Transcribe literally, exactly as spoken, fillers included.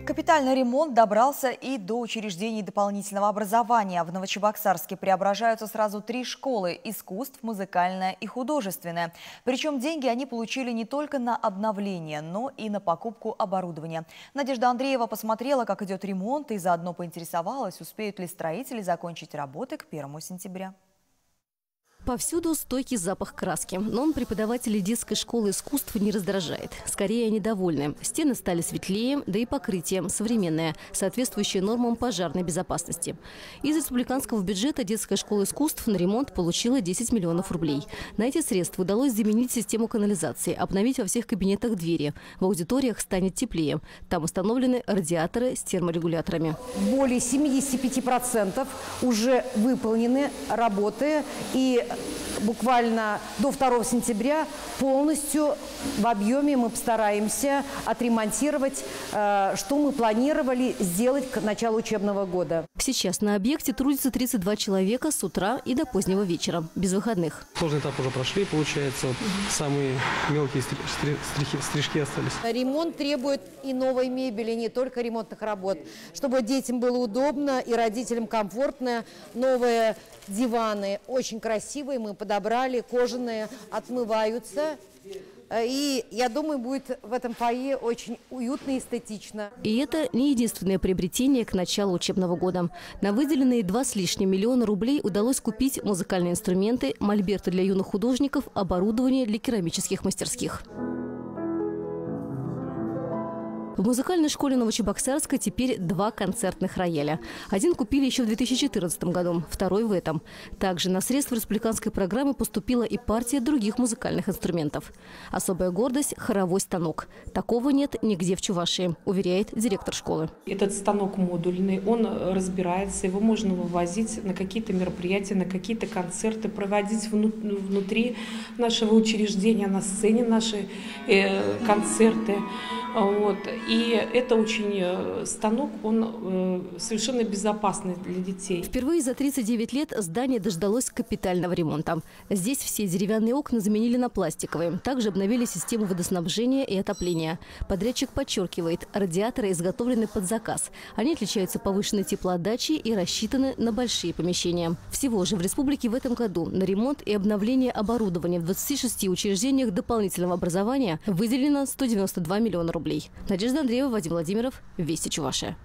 Капитальный ремонт добрался и до учреждений дополнительного образования. В Новочебоксарске преображаются сразу три школы – искусств, музыкальная и художественная. Причем деньги они получили не только на обновление, но и на покупку оборудования. Надежда Андреева посмотрела, как идет ремонт, и заодно поинтересовалась, успеют ли строители закончить работы к первому сентября. Повсюду стойкий запах краски. Но он преподавателей детской школы искусств не раздражает. Скорее, они довольны. Стены стали светлее, да и покрытие современное, соответствующее нормам пожарной безопасности. Из республиканского бюджета детская школа искусств на ремонт получила десять миллионов рублей. На эти средства удалось заменить систему канализации, обновить во всех кабинетах двери. В аудиториях станет теплее. Там установлены радиаторы с терморегуляторами. Более семидесяти пяти процентов уже выполнены работы, и буквально до второго сентября полностью в объеме мы постараемся отремонтировать, что мы планировали сделать к началу учебного года. Сейчас на объекте трудится тридцать два человека с утра и до позднего вечера, без выходных. Сложный этап уже прошли, получается. Вот самые мелкие стрижки, стрижки остались. Ремонт требует и новой мебели, не только ремонтных работ. Чтобы детям было удобно и родителям комфортно. Новые диваны очень красивые, мы подобрали, кожаные, отмываются. И, я думаю, будет в этом фойе очень уютно и эстетично. И это не единственное приобретение к началу учебного года. На выделенные два с лишним миллиона рублей удалось купить музыкальные инструменты, мольберты для юных художников, оборудование для керамических мастерских. В музыкальной школе Новочебоксарска теперь два концертных рояля. Один купили еще в две тысячи четырнадцатом году, второй в этом. Также на средства республиканской программы поступила и партия других музыкальных инструментов. Особая гордость – хоровой станок. Такого нет нигде в Чувашии, уверяет директор школы. Этот станок модульный, он разбирается, его можно вывозить на какие-то мероприятия, на какие-то концерты, проводить внутри нашего учреждения, на сцене наши э, концерты. Вот. И это очень станок, он совершенно безопасный для детей. Впервые за тридцать девять лет здание дождалось капитального ремонта. Здесь все деревянные окна заменили на пластиковые. Также обновили систему водоснабжения и отопления. Подрядчик подчеркивает, радиаторы изготовлены под заказ. Они отличаются повышенной теплоотдачей и рассчитаны на большие помещения. Всего же в республике в этом году на ремонт и обновление оборудования в двадцати шести учреждениях дополнительного образования выделено сто девяносто два миллиона рублей. Надежда Андреева, Вадим Владимиров, Вести Чувашия.